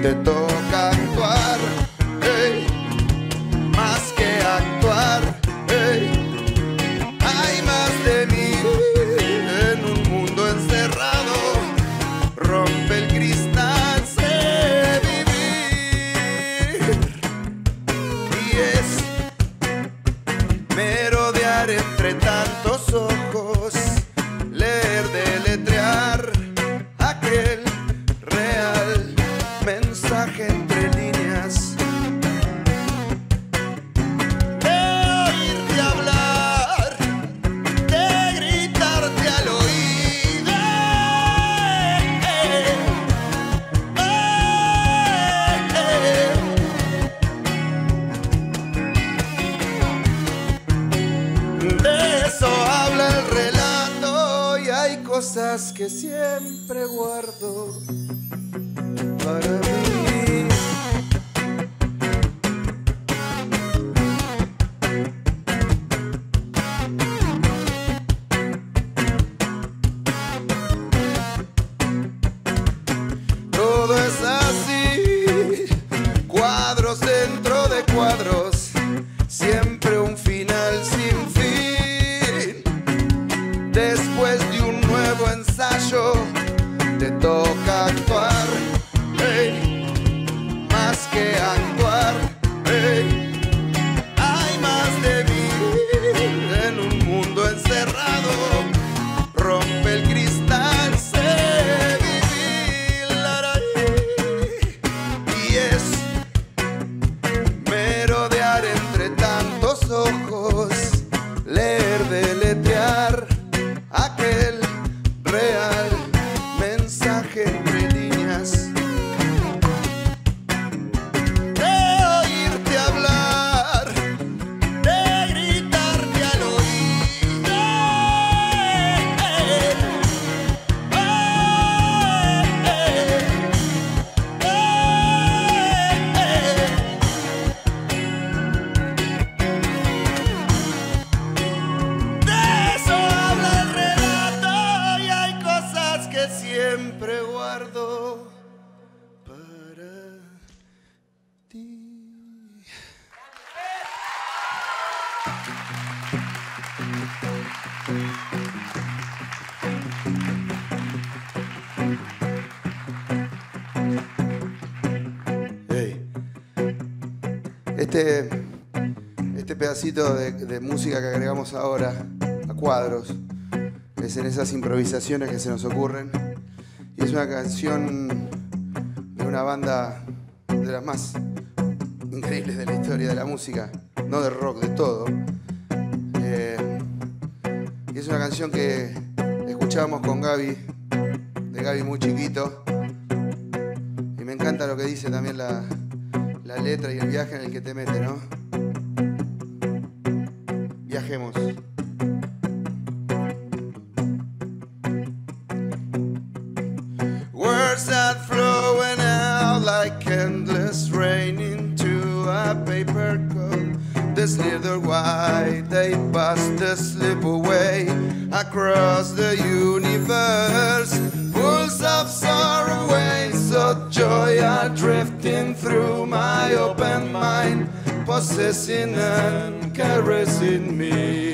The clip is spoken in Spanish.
te toca actuar, hey, más que actuar, hey. Hay más de mí en un mundo encerrado, rompe el cristal, sé vivir. Y es merodear entre tantos ojos, leer, deletrear aquel real mensaje entre líneas, de oírte hablar, de gritarte al oído, de eso habla el relato y hay cosas que siempre guardo para mí. Todo es así, cuadros dentro de cuadros, siempre un final sin fin. Después de un nuevo ensayo, te toca actuar, hey, más que actuar, hey. Hay más de mí en un mundo encerrado, rompe el cristal, sé vivir, y es merodear entre tantos ojos, leer, deletrear aquel real mensaje entre líneas, de oírte hablar, de gritarte al oído, de eso habla el relato y hay cosas que siempre guardo para ti. Hey. Este pedacito de música que agregamos ahora a cuadros es en esas improvisaciones que se nos ocurren, y es una canción de una banda de las más increíbles de la historia de la música, no de rock, de todo. Y es una canción que escuchábamos con Gaby, de Gaby muy chiquito, y me encanta lo que dice también la letra y el viaje en el que te mete, ¿no? Viajemos. Words that flowing out like endless rain into a paper cup. They slither wide, they pass, they slip away across the universe. Pools of sorrow, waves of joy are drifting through my open mind, possessing and caressing me.